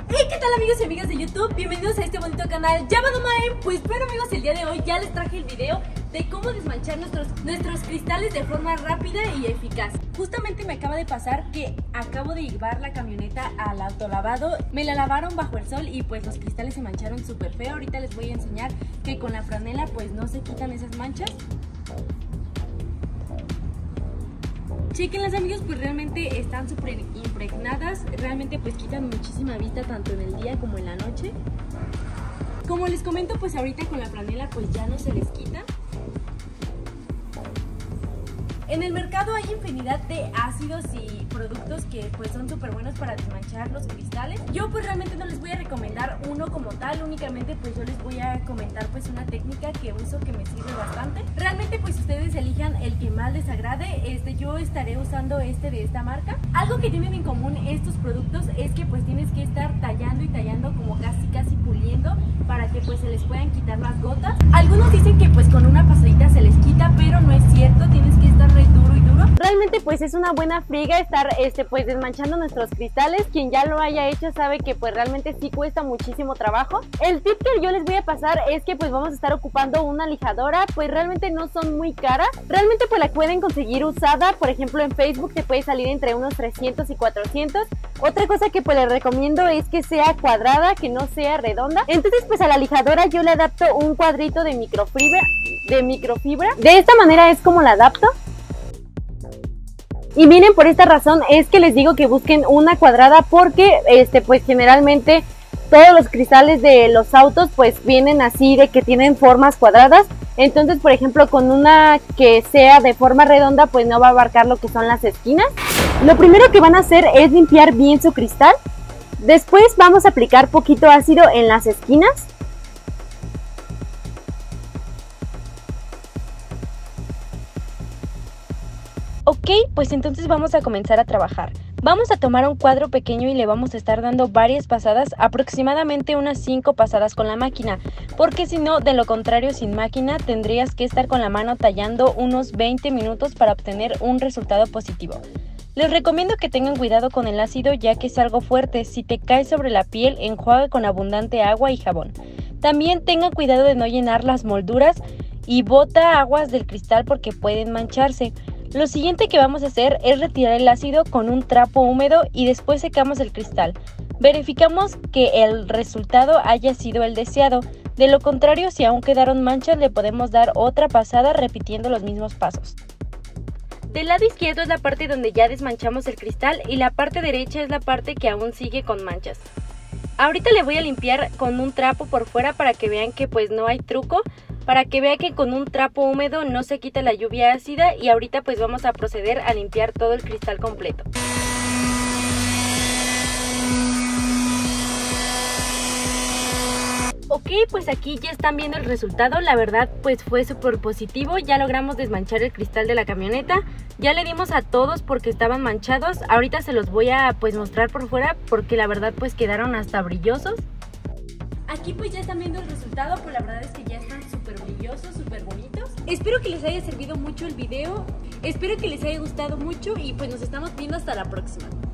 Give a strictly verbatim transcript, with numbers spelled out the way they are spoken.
Hey, ¿qué tal amigos y amigas de YouTube? Bienvenidos a este bonito canal llamado Mae. Pues bueno amigos, el día de hoy ya les traje el video de cómo desmanchar nuestros, nuestros cristales de forma rápida y eficaz. Justamente me acaba de pasar que acabo de llevar la camioneta al autolavado. Me la lavaron bajo el sol y pues los cristales se mancharon súper feo. Ahorita les voy a enseñar que con la franela pues no se quitan esas manchas. Chequenlas amigos, pues realmente están súper impregnadas. Realmente pues quitan muchísima vista tanto en el día como en la noche. Como les comento, pues ahorita con la franela pues ya no se les quita. En el mercado hay infinidad de ácidos y productos que pues son súper buenos para desmanchar los cristales. Yo pues realmente no les voy a recomendar uno como tal, únicamente pues yo les voy a comentar pues una técnica que uso que me sirve bastante. Realmente pues ustedes elijan el que más les agrade. Este, yo estaré usando este de esta marca. Algo que tienen en común estos productos es que pues tienes que estar tallando y tallando, como casi casi puliendo, para que pues se les puedan quitar las gotas. Algunos dicen que pues con una pasadita se les quita, pero no es cierto, tienes que estar duro y duro. Realmente pues es una buena friega estar este pues desmanchando nuestros cristales. Quien ya lo haya hecho sabe que pues realmente sí cuesta muchísimo trabajo. El tip que yo les voy a pasar es que pues vamos a estar ocupando una lijadora, pues realmente no son muy caras. Realmente pues la pueden conseguir usada, por ejemplo en Facebook te puede salir entre unos trescientos y cuatrocientos. Otra cosa que pues les recomiendo es que sea cuadrada, que no sea redonda. Entonces pues a la lijadora yo le adapto un cuadrito de microfibra, de microfibra. De esta manera es como la adapto. Y miren, por esta razón es que les digo que busquen una cuadrada, porque este pues generalmente todos los cristales de los autos pues vienen así de que tienen formas cuadradas. Entonces por ejemplo con una que sea de forma redonda pues no va a abarcar lo que son las esquinas. Lo primero que van a hacer es limpiar bien su cristal. Después vamos a aplicar poquito ácido en las esquinas. Ok, pues entonces vamos a comenzar a trabajar. Vamos a tomar un cuadro pequeño y le vamos a estar dando varias pasadas, aproximadamente unas cinco pasadas con la máquina, porque si no, de lo contrario, sin máquina tendrías que estar con la mano tallando unos veinte minutos para obtener un resultado positivo. Les recomiendo que tengan cuidado con el ácido, ya que es algo fuerte. Si te cae sobre la piel, enjuaga con abundante agua y jabón. También tengan cuidado de no llenar las molduras y bota aguas del cristal porque pueden mancharse. Lo siguiente que vamos a hacer es retirar el ácido con un trapo húmedo y después secamos el cristal. Verificamos que el resultado haya sido el deseado. De lo contrario, si aún quedaron manchas, le podemos dar otra pasada repitiendo los mismos pasos. Del lado izquierdo es la parte donde ya desmanchamos el cristal y la parte derecha es la parte que aún sigue con manchas. Ahorita le voy a limpiar con un trapo por fuera para que vean que pues no hay truco. Para que vea que con un trapo húmedo no se quita la lluvia ácida, y ahorita pues vamos a proceder a limpiar todo el cristal completo. Ok, pues aquí ya están viendo el resultado. La verdad pues fue súper positivo. Ya logramos desmanchar el cristal de la camioneta. Ya le dimos a todos porque estaban manchados. Ahorita se los voy a pues mostrar por fuera porque la verdad pues quedaron hasta brillosos. Aquí pues ya están viendo el resultado, pues la verdad es que ya están súper brillosos, súper bonitos. Espero que les haya servido mucho el video, espero que les haya gustado mucho y pues nos estamos viendo hasta la próxima.